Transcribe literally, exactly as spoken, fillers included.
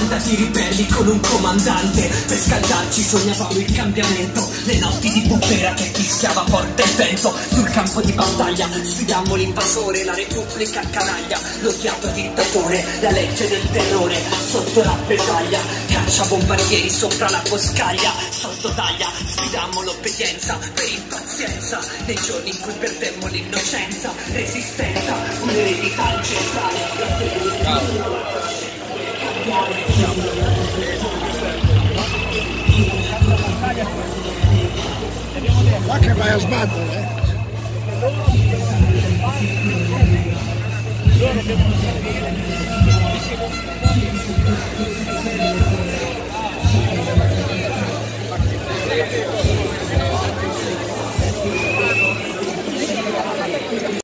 Mandati ribelli con un comandante, per scaldarci sognavamo il cambiamento. Le notti di Bufera che fischiava forte il vento. Sul campo di battaglia sfidammo l'invasore, la repubblica canaglia, l'odiato dittatore, la legge del terrore sotto rappresaglia. Caccia bombardieri sopra la boscaglia, sotto taglia sfidammo l'obbedienza per impazienza. Nei giorni in cui perdemmo l'innocenza, resistenza, un'eredità ancestrale, la fedeltà. Qua che vai a sbattere, eh? Loro devono sapere